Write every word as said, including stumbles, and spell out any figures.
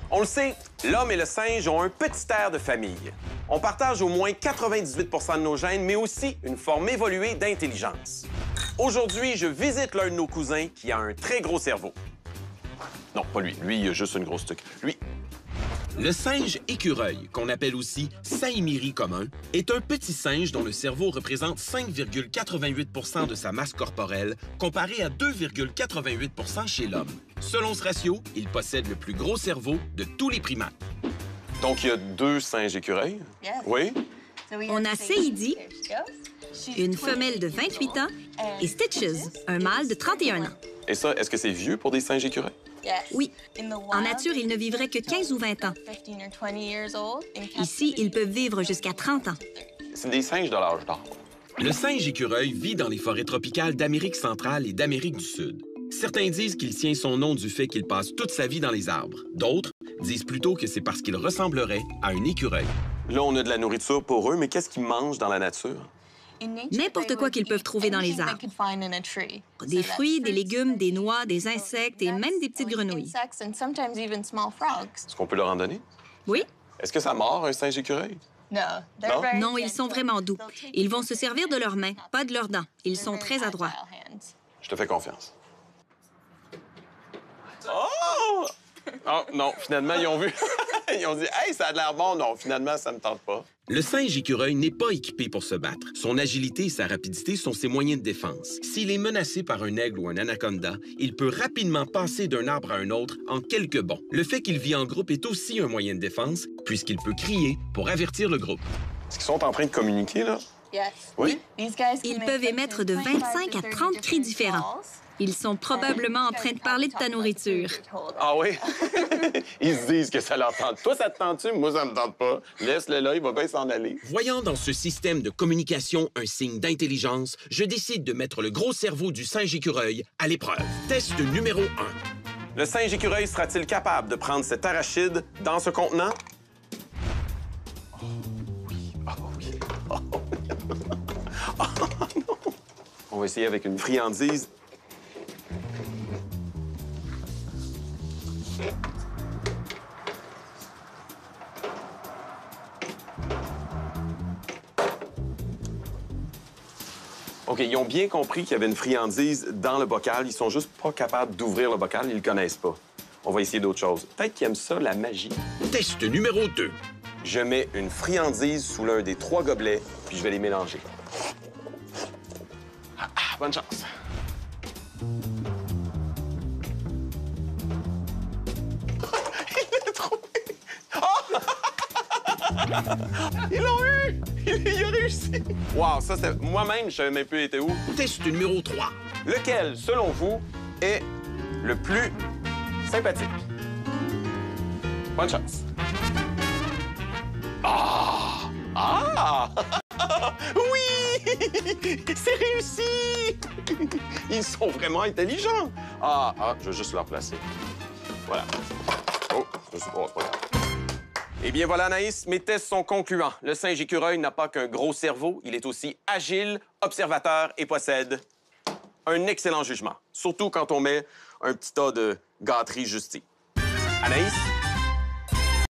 On le sait, l'homme et le singe ont un petit air de famille. On partage au moins quatre-vingt-dix-huit pour cent de nos gènes, mais aussi une forme évoluée d'intelligence. Aujourd'hui, je visite l'un de nos cousins qui a un très gros cerveau. Non, pas lui. Lui, il a juste une grosse tuque. Lui... Le singe écureuil, qu'on appelle aussi saïmiri commun, est un petit singe dont le cerveau représente cinq virgule quatre-vingt-huit pour cent de sa masse corporelle, comparé à deux virgule quatre-vingt-huit pour cent chez l'homme. Selon ce ratio, il possède le plus gros cerveau de tous les primates. Donc, il y a deux singes écureuils? Oui. On a Saïdi, une femelle de vingt-huit ans, et Stitches, un mâle de trente et un ans. Et ça, est-ce que c'est vieux pour des singes écureuils? Oui. En nature, ils ne vivraient que quinze ou vingt ans. Ici, ils peuvent vivre jusqu'à trente ans. C'est des singes de l'âge d'or. Le singe écureuil vit dans les forêts tropicales d'Amérique centrale et d'Amérique du Sud. Certains disent qu'il tient son nom du fait qu'il passe toute sa vie dans les arbres. D'autres disent plutôt que c'est parce qu'il ressemblerait à un écureuil. Là, on a de la nourriture pour eux, mais qu'est-ce qu'ils mangent dans la nature? N'importe quoi qu'ils peuvent trouver dans les arbres. Des fruits, des légumes, des noix, des insectes et même des petites grenouilles. Est-ce qu'on peut leur en donner? Oui. Est-ce que ça mord, un singe écureuil? Non? Non, ils sont vraiment doux. Ils vont se servir de leurs mains, pas de leurs dents. Ils sont très adroits. Je te fais confiance. Oh! Oh, non, finalement, ils ont vu. Ils ont dit « Hey, ça a l'air bon. » Non, finalement, ça me tente pas. Le singe écureuil n'est pas équipé pour se battre. Son agilité et sa rapidité sont ses moyens de défense. S'il est menacé par un aigle ou un anaconda, il peut rapidement passer d'un arbre à un autre en quelques bonds. Le fait qu'il vit en groupe est aussi un moyen de défense, puisqu'il peut crier pour avertir le groupe. Est-ce qu'ils sont en train de communiquer, là? Oui. Ils peuvent émettre de vingt-cinq à trente cris différents. Ils sont probablement en train de parler de ta nourriture. Ah oui? Ils se disent que ça leur tente. Toi, ça te tente-tu? Moi, ça me tente pas. Laisse-le là, il va bien s'en aller. Voyant dans ce système de communication un signe d'intelligence, je décide de mettre le gros cerveau du singe écureuil à l'épreuve. Test numéro un. Le singe écureuil sera-t-il capable de prendre cet arachide dans ce contenant? Oh oui, oh oui, oh oui. Oh non! On va essayer avec une friandise. OK, ils ont bien compris qu'il y avait une friandise dans le bocal. Ils sont juste pas capables d'ouvrir le bocal. Ils le connaissent pas. On va essayer d'autres choses. Peut-être qu'ils aiment ça, la magie. Test numéro deux. Je mets une friandise sous l'un des trois gobelets, puis je vais les mélanger. Ah, ah, bonne chance. Il l'a trouvé! Oh! Ils l'ont eu! Il, il a réussi! Wow, ça, c'est... Moi-même, je savais même plus été où. Test numéro trois. Lequel, selon vous, est le plus sympathique? Bonne chance. Ah! Ah! Oui! C'est réussi! Ils sont vraiment intelligents! Ah, ah, je vais juste leur placer. Voilà. Oh, je sais pas, c'est pas grave. Eh bien, voilà, Anaïs, mes tests sont concluants. Le singe écureuil n'a pas qu'un gros cerveau, il est aussi agile, observateur et possède un excellent jugement. Surtout quand on met un petit tas de gâteries justies. Anaïs?